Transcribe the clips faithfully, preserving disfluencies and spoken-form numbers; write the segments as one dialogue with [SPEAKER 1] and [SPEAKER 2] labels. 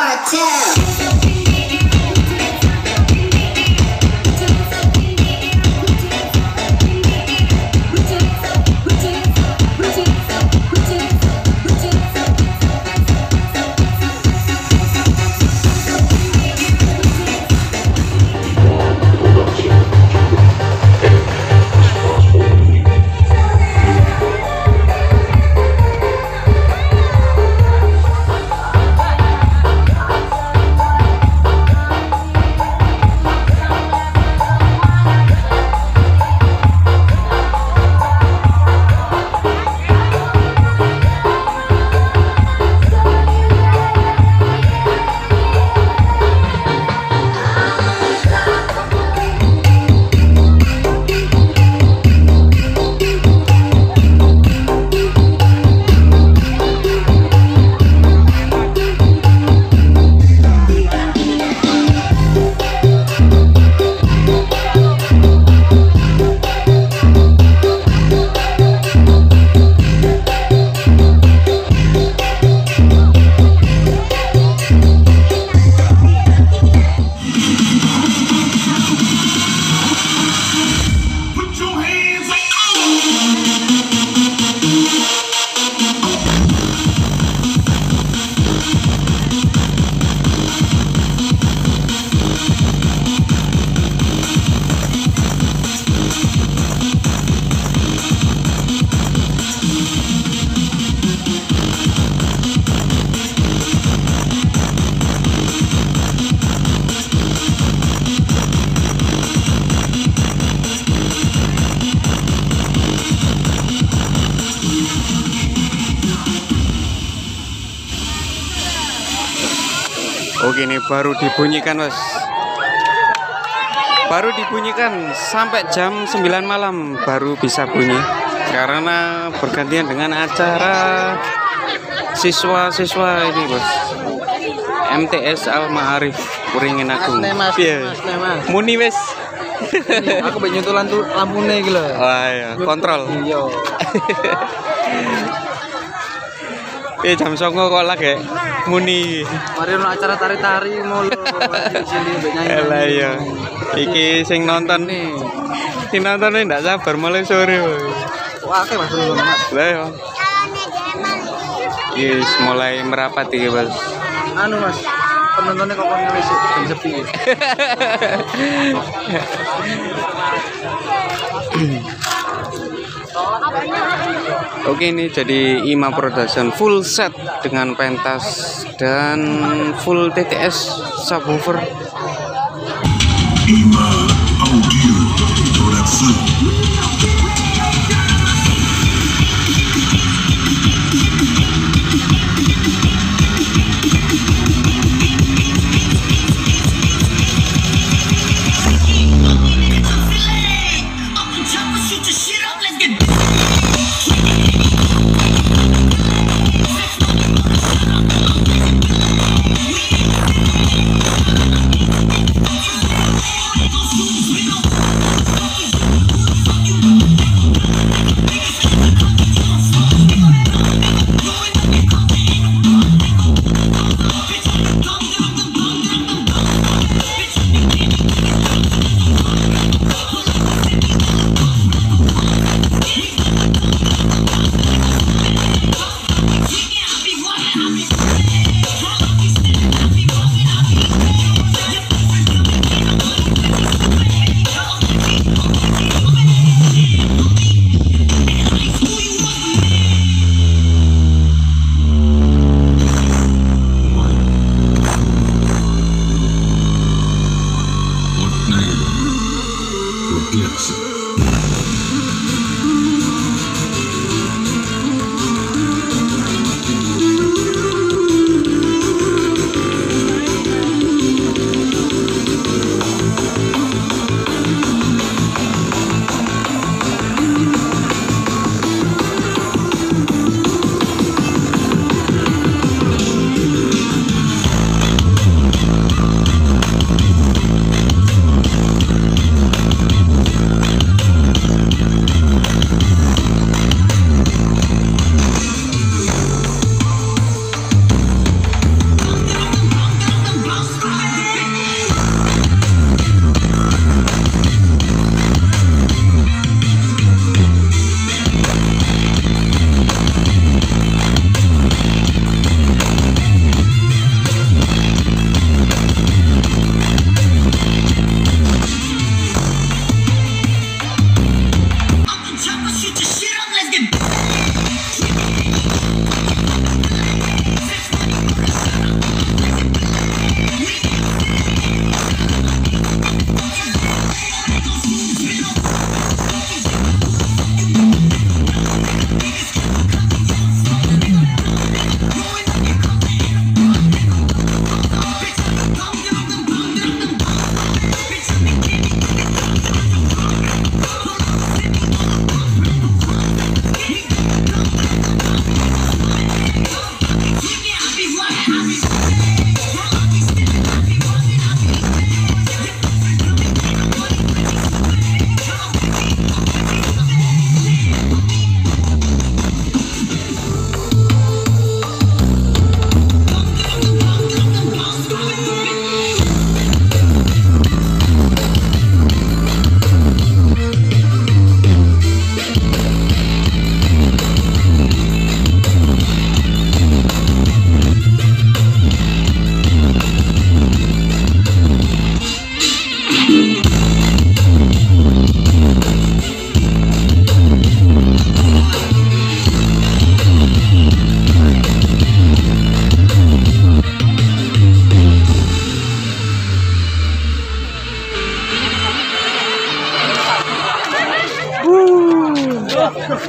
[SPEAKER 1] Oke, ini baru dibunyikan, Mas. Baru dibunyikan sampai jam sembilan malam baru bisa bunyi. Karena bergantian dengan acara siswa-siswa ini, Bos. M T S Al Ma'arif Kuringin Agung. Iya. Muni wes.
[SPEAKER 2] Aku pengen nyentuh lampu lampune iki lho.
[SPEAKER 1] Wah, iya, kontrol.
[SPEAKER 2] Iya.
[SPEAKER 1] Eh jam songo kok lagi muni.
[SPEAKER 2] Mari ono acara tari-tari mulu. Sini nyanyi.
[SPEAKER 1] Lah iya. Iki sing nonton nih. Sing nonton nih ndak sabar mulai sore.
[SPEAKER 2] Wah, akeh Mas dulu, Mas.
[SPEAKER 1] Lah iya. Yes, mulai merapat iki, Mas.
[SPEAKER 2] Anu, Mas. Penontonnya kok kon wis ben sepi.
[SPEAKER 1] Oke, ini jadi I M A Production full set dengan pentas dan full T T S subwoofer.
[SPEAKER 3] I M A Audio Production.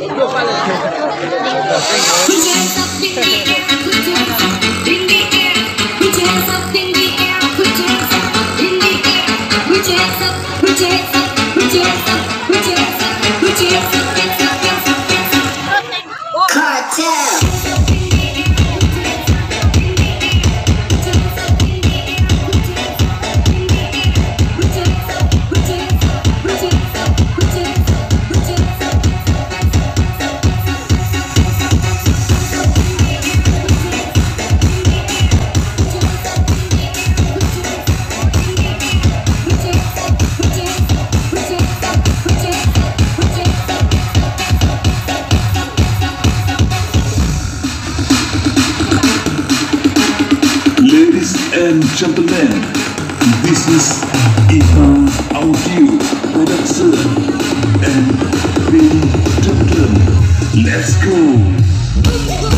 [SPEAKER 3] Ladies and gentlemen, this is Iman Audio Production and Film Junction. Let's go!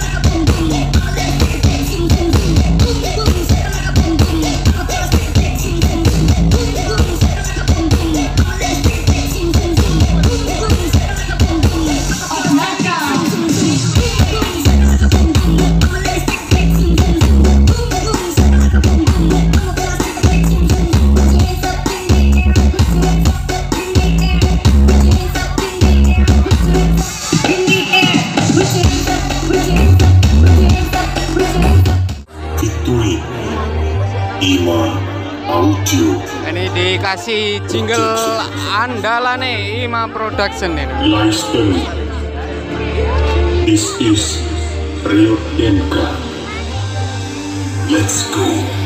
[SPEAKER 3] Victory Iman Audio
[SPEAKER 1] Ini dikasih jingle andalan nih Ima Production ini.
[SPEAKER 3] Lifestyle. This is Rio Denka. Let's go.